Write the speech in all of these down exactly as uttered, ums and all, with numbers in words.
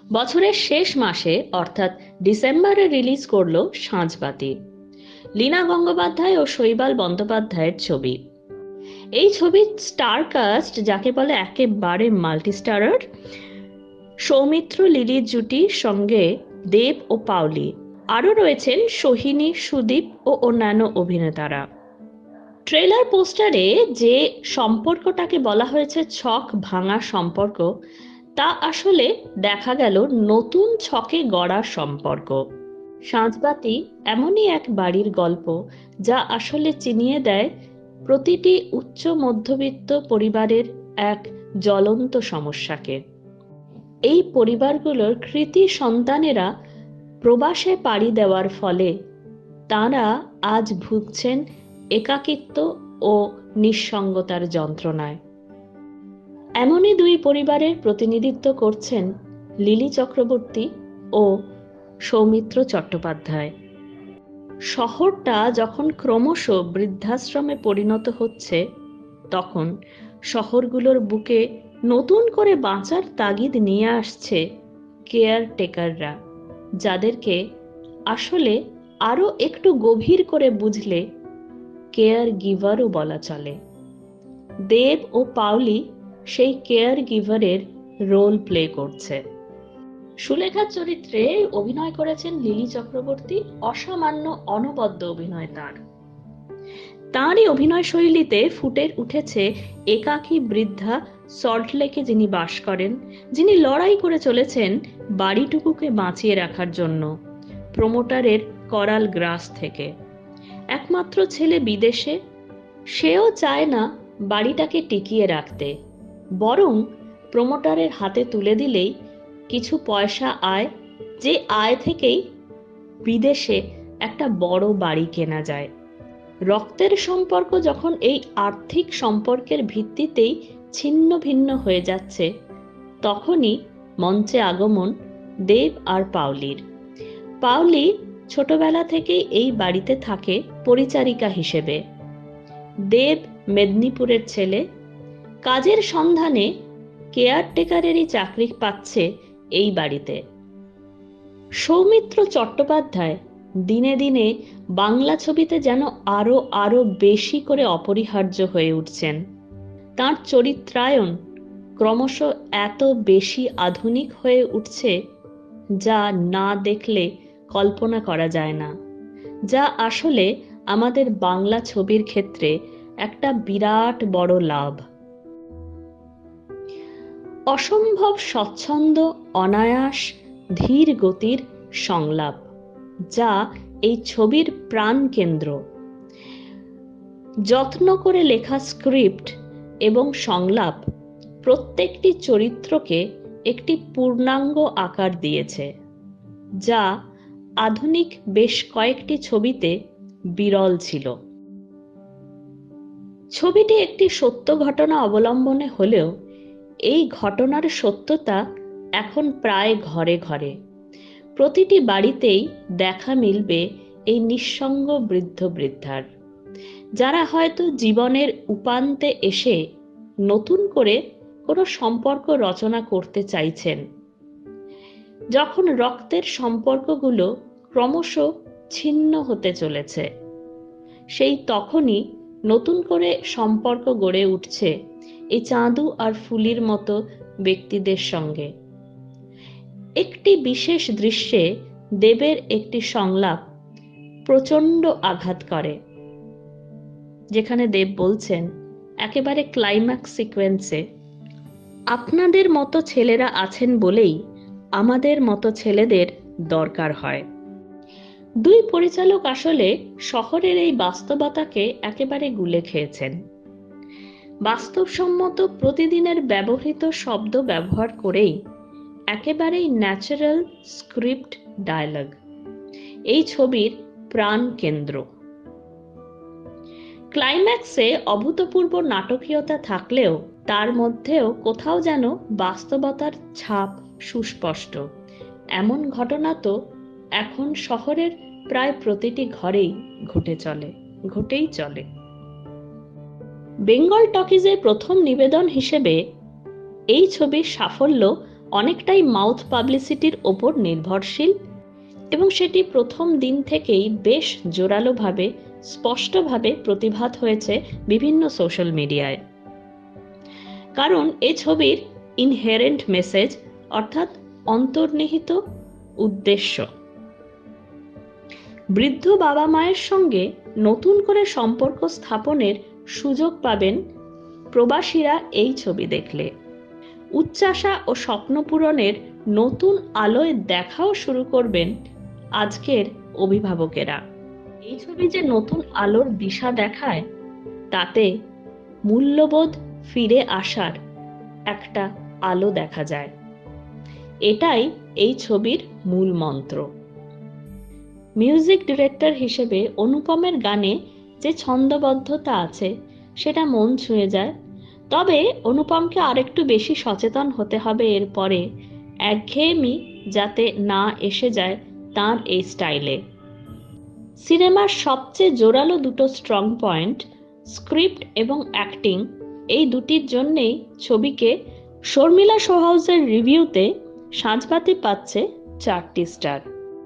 বছরের শেষ মাসে অর্থাৎ ডিসেম্বরে রিলিজ করলো সাঁঝবাতি, লীনা গঙ্গোপাধ্যায় ও শৈবাল বন্দ্যোপাধ্যায়ের ছবি। এই ছবির স্টার কাস্ট যাকে বলে একেবারে মাল্টিস্টারার। সৌমিত্র লিলির জুটির সঙ্গে দেব ও পাওলি, আরও রয়েছেন সোহিনী, সুদীপ ও অন্যান্য অভিনেতারা। ট্রেলার পোস্টারে যে সম্পর্কটাকে বলা হয়েছে ছক ভাঙা সম্পর্ক, তা আসলে দেখা গেল নতুন ছকে গড়া সম্পর্ক। সাঁঝবাতি এমনই এক বাড়ির গল্প যা আসলে চিনিয়ে দেয় প্রতিটি উচ্চ মধ্যবিত্ত পরিবারের এক জ্বলন্ত সমস্যাকে। এই পরিবারগুলোর কৃতি সন্তানেরা প্রবাসে পাড়ি দেওয়ার ফলে তাঁরা আজ ভুগছেন একাকিত্ব ও নিঃসঙ্গতার যন্ত্রণায়। এমনই দুই পরিবারের প্রতিনিধিত্ব করছেন লিলি চক্রবর্তী ও সৌমিত্র চট্টোপাধ্যায়। শহরটা যখন ক্রমশ বৃদ্ধাশ্রমে পরিণত হচ্ছে, তখন শহরগুলোর বুকে নতুন করে বাঁচার তাগিদ নিয়ে আসছে কেয়ারটেকাররা, যাদেরকে আসলে আরও একটু গভীর করে বুঝলে কেয়ার গিভারও বলা চলে। দেব ও পাওলি সেই কেয়ার গিভারের রোল প্লে করছে। সুলেখার চরিত্রে অভিনয় করেছেন লিলি চক্রবর্তী, অসামান্য অনবদ্য অভিনয় তার। তাঁরই অভিনয় শৈলীতে ফুটে উঠেছে একাকী বৃদ্ধা সল্টলেকে যিনি বাস করেন, যিনি লড়াই করে চলেছেন বাড়িটুকুকে বাঁচিয়ে রাখার জন্য প্রমোটারের করাল গ্রাস থেকে। একমাত্র ছেলে বিদেশে, সেও চায় না বাড়িটাকে টিকিয়ে রাখতে, বরং প্রমোটারের হাতে তুলে দিলেই কিছু পয়সা আয়, যে আয় থেকেই বিদেশে একটা বড় বাড়ি কেনা যায়। রক্তের সম্পর্ক যখন এই আর্থিক সম্পর্কের ভিত্তিতেই ছিন্ন ভিন্ন হয়ে যাচ্ছে, তখনই মঞ্চে আগমন দেব আর পাওলির। পাওলি ছোটবেলা থেকেই এই বাড়িতে থাকে পরিচারিকা হিসেবে। দেব মেদিনীপুরের ছেলে, কাজের সন্ধানে কেয়ারটেকারেরই চাকরি পাচ্ছে এই বাড়িতে। সৌমিত্র চট্টোপাধ্যায় দিনে দিনে বাংলা ছবিতে যেন আরো আরো বেশি করে অপরিহার্য হয়ে উঠছেন। তাঁর চরিত্রায়ন ক্রমশ এত বেশি আধুনিক হয়ে উঠছে যা না দেখলে কল্পনা করা যায় না, যা আসলে আমাদের বাংলা ছবির ক্ষেত্রে একটা বিরাট বড় লাভ। অসম্ভব স্বচ্ছন্দ, অনায়াস, ধীর গতির সংলাপ, যা এই ছবির প্রাণ কেন্দ্র। যত্ন করে লেখা স্ক্রিপ্ট এবং সংলাপ প্রত্যেকটি চরিত্রকে একটি পূর্ণাঙ্গ আকার দিয়েছে, যা আধুনিক বেশ কয়েকটি ছবিতে বিরল ছিল। ছবিটি একটি সত্য ঘটনা অবলম্বনে হলেও এই ঘটনার সত্যতা এখন প্রায় ঘরে ঘরে। প্রতিটি বাড়িতেই দেখা মিলবে এই নিঃসঙ্গ বৃদ্ধ বৃদ্ধার, যারা হয়তো জীবনের উপান্তে এসে নতুন করে কোনো সম্পর্ক রচনা করতে চাইছেন। যখন রক্তের সম্পর্কগুলো ক্রমশ ছিন্ন হতে চলেছে, সেই তখনই নতুন করে সম্পর্ক গড়ে উঠছে এই চাঁদু আর ফুলির মতো ব্যক্তিদের সঙ্গে। একটি বিশেষ দৃশ্যে দেবের একটি সংলাপ প্রচণ্ড আঘাত করে, যেখানে দেব বলছেন একেবারে ক্লাইম্যাক্স সিকোয়েন্সে, আপনাদের মতো ছেলেরা আছেন বলেই আমাদের মতো ছেলেদের দরকার হয়। দুই পরিচালক আসলে শহরের এই বাস্তবতাকে একেবারে গুলে খেয়েছেন। বাস্তবসম্মত প্রতিদিনের ব্যবহৃত শব্দ ব্যবহার করেই একেবারেই ন্যাচারাল স্ক্রিপ্ট ডায়ালগ এই ছবির প্রাণ কেন্দ্র। ক্লাইম্যাক্সে অভূতপূর্ব নাটকীয়তা থাকলেও তার মধ্যেও কোথাও যেন বাস্তবতার ছাপ সুস্পষ্ট। এমন ঘটনা তো এখন শহরের প্রায় প্রতিটি ঘরেই ঘটে চলে ঘটেই চলে। বেঙ্গল টকিজের প্রথম নিবেদন হিসেবে এই ছবির সাফল্য অনেকটাই মাউথ পাবলিসিটির ওপর নির্ভরশীল এবং সেটি প্রথম দিন থেকেই বেশ জোরালোভাবে স্পষ্টভাবে প্রতিভাত হয়েছে বিভিন্ন সোশ্যাল মিডিয়ায়। কারণ এই ছবির ইনহেরেন্ট মেসেজ অর্থাৎ অন্তর্নিহিত উদ্দেশ্য। বৃদ্ধ বাবা মায়ের সঙ্গে নতুন করে সম্পর্ক স্থাপনের সুযোগ পাবেন প্রবাসীরা এই ছবি দেখলে। উচ্চাশা ও স্বপ্ন পূরণের নতুন আলোয় দেখাও শুরু করবেন আজকের অভিভাবকেরা। এই ছবি যে নতুন আলোর দিশা দেখায়, তাতে মূল্যবোধ ফিরে আসার একটা আলো দেখা যায়। এটাই এই ছবির মূল মন্ত্র। মিউজিক ডিরেক্টর হিসেবে অনুপমের গানে যে ছন্দবদ্ধতা আছে সেটা মন ছুঁয়ে যায়। তবে অনুপমকে আরেকটু বেশি সচেতন হতে হবে এরপরে, একঘেয়েমি যাতে না এসে যায় তার এই স্টাইলে। সিনেমার সবচেয়ে জোরালো দুটো স্ট্রং পয়েন্ট স্ক্রিপ্ট এবং অ্যাক্টিং, এই দুটির জন্যেই ছবিকে শর্মিলা শো হাউসের রিভিউতে সাঁঝবাতি পাচ্ছে চারটি star.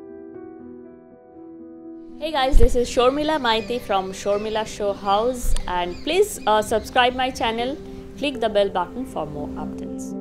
Hey guys, this is Shormila Maiti from Shormila Show House, and please uh, subscribe my channel, click the bell button for more updates.